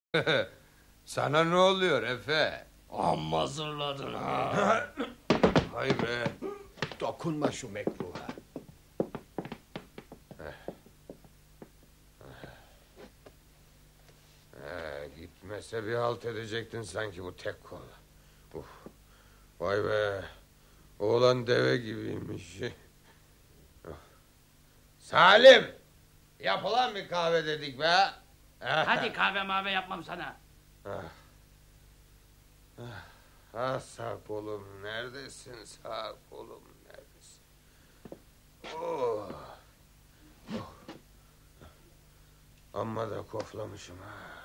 Sana ne oluyor Efe? Amma zırladın ha. Hay be. Dokunma şu mekruha. Gitmese bir halt edecektin sanki bu tek kolla. Vay be. Oğlan deve gibiymiş. Salim. Yap ulan bir kahve dedik be. Hadi kahve mavi yapmam sana. Sağ kolum neredesin, sağ kolum neredesin? Amma da koflamışım ha.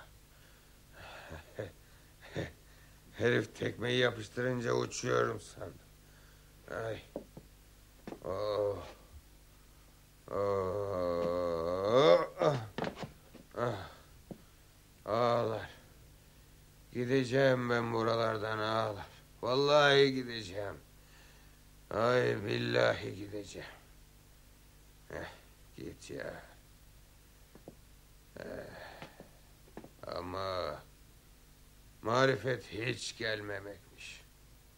Herif tekmeyi yapıştırınca uçuyorum sandım. Ay. Ağlar. Gideceğim ben buralardan ağlar. Vallahi gideceğim. Ay billahi gideceğim. Git ya. Ama marifet hiç gelmemekmiş.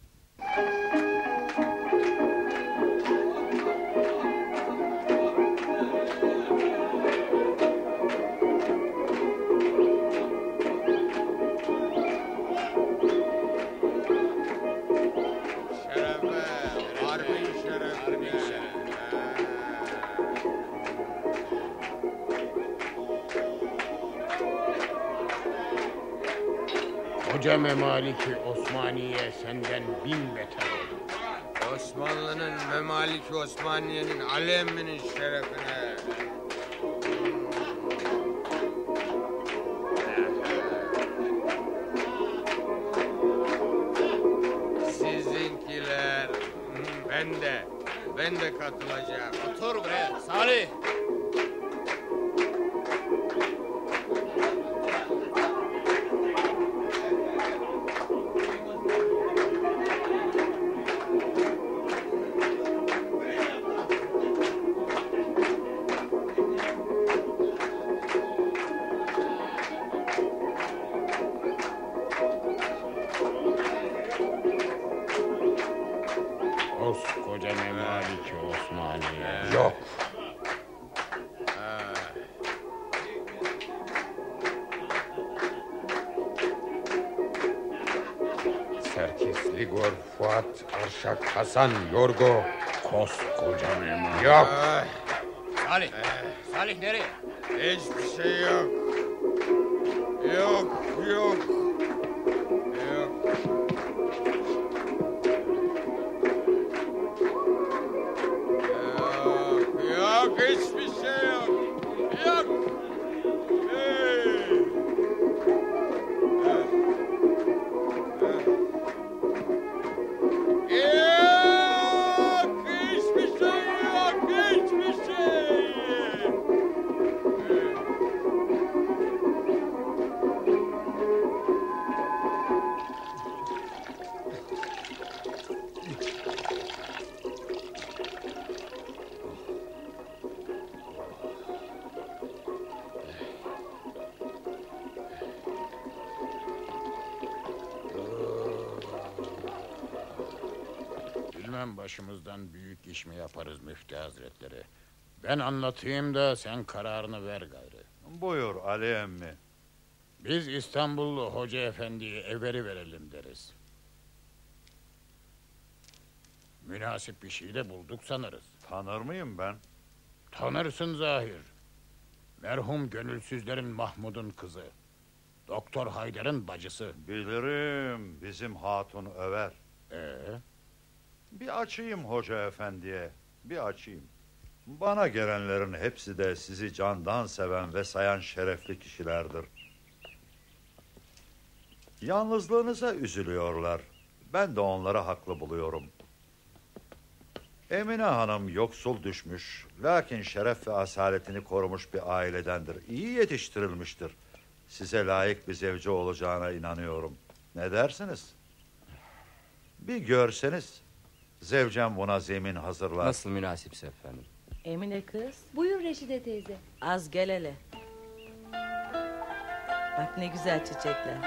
Koca Memaliki Osmaniye senden 1000 beter olur. Osmanlı'nın Memaliki Osmaniye'nin aleminin şerefine. Sizinkiler. Ben de katılacağım. Otur bre Salih. Koca Memaliki Osmaniye. Yok. Serkis, Ligor, Fuat, Arşak, Hasan, Yorgo. Koskoca Memaliki. Yok. Salih. Salih nereye? Hiçbir şey yok. Yok. Yok. Yok, hiçbir şey yok. Yok. Yok, hiçbir şey yok, hiçbir şey. Bilmem başımızdan büyük iş mi yaparız Müftü Hazretleri. Ben anlatayım da sen kararını ver gayrı. Buyur Ali emmi. Biz İstanbullu Hoca Efendi'ye evveri verelim deriz. Münasip bir şey de bulduk sanırız. Tanır mıyım ben? Tanırsın zahir. Merhum gönülsüzlerin Mahmud'un kızı. Doktor Haydar'ın bacısı. Bilirim, bizim hatun över. Bir açayım Hoca Efendi'ye, bir açayım. Bana gelenlerin hepsi de sizi candan seven ve sayan şerefli kişilerdir. Yalnızlığınıza üzülüyorlar. Ben de onları haklı buluyorum. Emine Hanım yoksul düşmüş, lakin şeref ve asaletini korumuş bir ailedendir. İyi yetiştirilmiştir. Size layık bir zevce olacağına inanıyorum. Ne dersiniz? Bir görseniz, zevcem buna zemin hazırlar. Nasıl münasipse efendim. Emine kız. Buyur Reşide teyze. Az gel hele. Bak ne güzel çiçekler.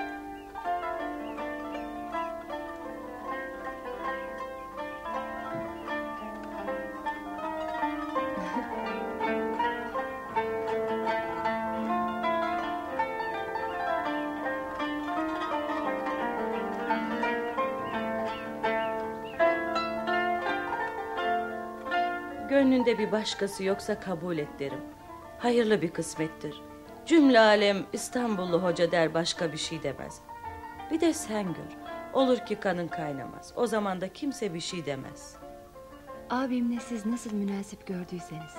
Gönlünde bir başkası yoksa kabul et derim. Hayırlı bir kısmettir. Cümle alem İstanbullu hoca der, başka bir şey demez. Bir de sen gör. Olur ki kanın kaynamaz. O zaman da kimse bir şey demez. Abimle siz nasıl münasip gördüyseniz.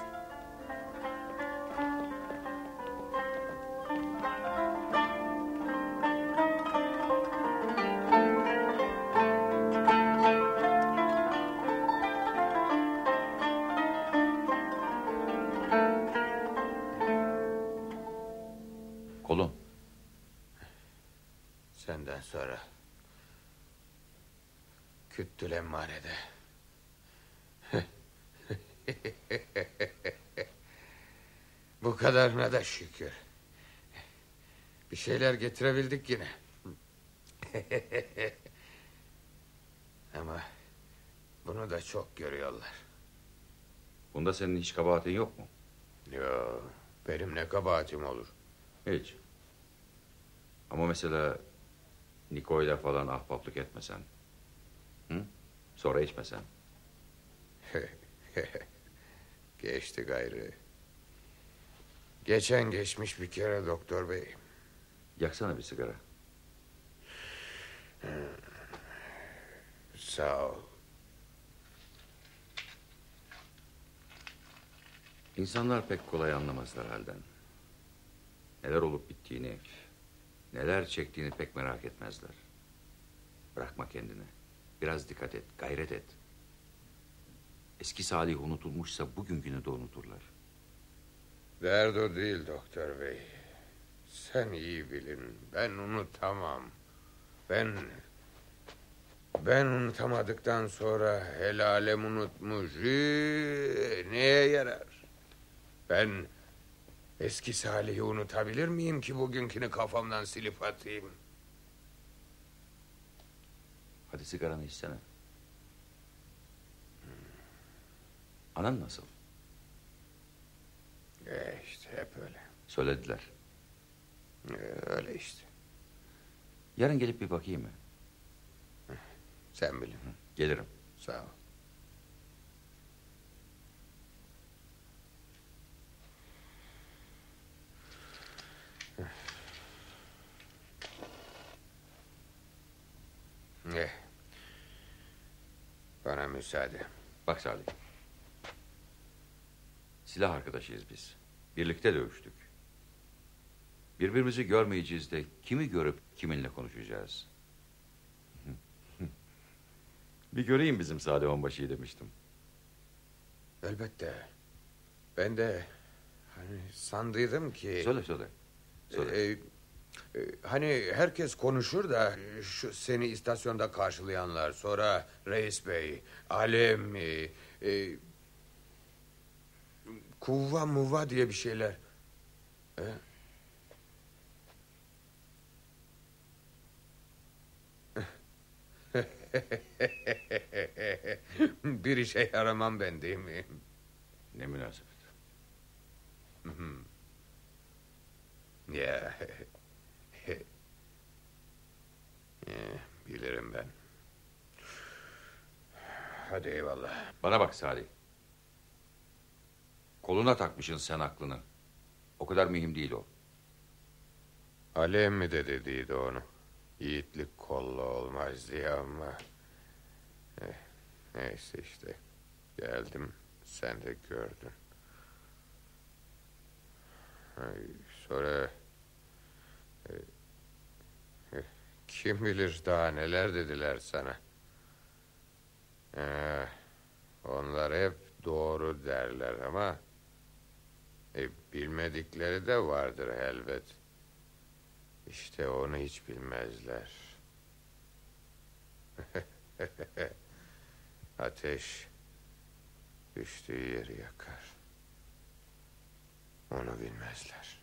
Kolum. Senden sonra Küttül Emmare'de. Bu kadarına da şükür. Bir şeyler getirebildik yine. Ama bunu da çok görüyorlar. Bunda senin hiç kabahatin yok mu? Yo, benim ne kabahatim olur? Hiç. Ama mesela Niko'yla falan ahbaplık etmesen. Hı? Sonra içmesen. Geçti gayrı. Geçen geçmiş bir kere doktor bey. Yaksana bir sigara. Sağ ol. İnsanlar pek kolay anlamazlar halden. Neler olup bittiğini, neler çektiğini pek merak etmezler. Bırakma kendini. Biraz dikkat et, gayret et. Eski Salih unutulmuşsa bugünkünü de unuturlar. Dert o değil doktor bey. Sen iyi bilin. Ben unutamam. Ben unutamadıktan sonra el alem unutmuş. Neye yarar? Ben eski Salih'i unutabilir miyim ki bugünkünü kafamdan silip atayım? Hadi sigaranı içsene. Anan nasıl? İşte hep öyle. Söylediler. Öyle işte. Yarın gelip bir bakayım mı? Sen bilin. Gelirim. Sağ ol. Bana müsaade. Bak Salih. Silah arkadaşıyız biz. Birlikte dövüştük. Birbirimizi görmeyeceğiz de kimi görüp kiminle konuşacağız? Bir göreyim bizim Salih Onbaşı'yı demiştim. Elbette. Ben de hani sandıydım ki... Söyle. Hani herkes konuşur da şu seni istasyonda karşılayanlar, sonra reis bey, alem, kuvva muvva diye bir şeyler. Bir işe yaramam ben değil mi? Ne münasebet. Ya. Bilirim ben. Hadi eyvallah. Bana bak Salih. Koluna takmışsın sen aklını. O kadar mühim değil o. Alem mi de dediydi onu. Yiğitlik kolla olmaz diye ama... Neyse işte. Geldim, sen de gördün. Sonra... Kim bilir daha neler dediler sana. Onlar hep doğru derler ama... bilmedikleri de vardır elbet. İşte onu hiç bilmezler. Ateş düştüğü yeri yakar. Onu bilmezler.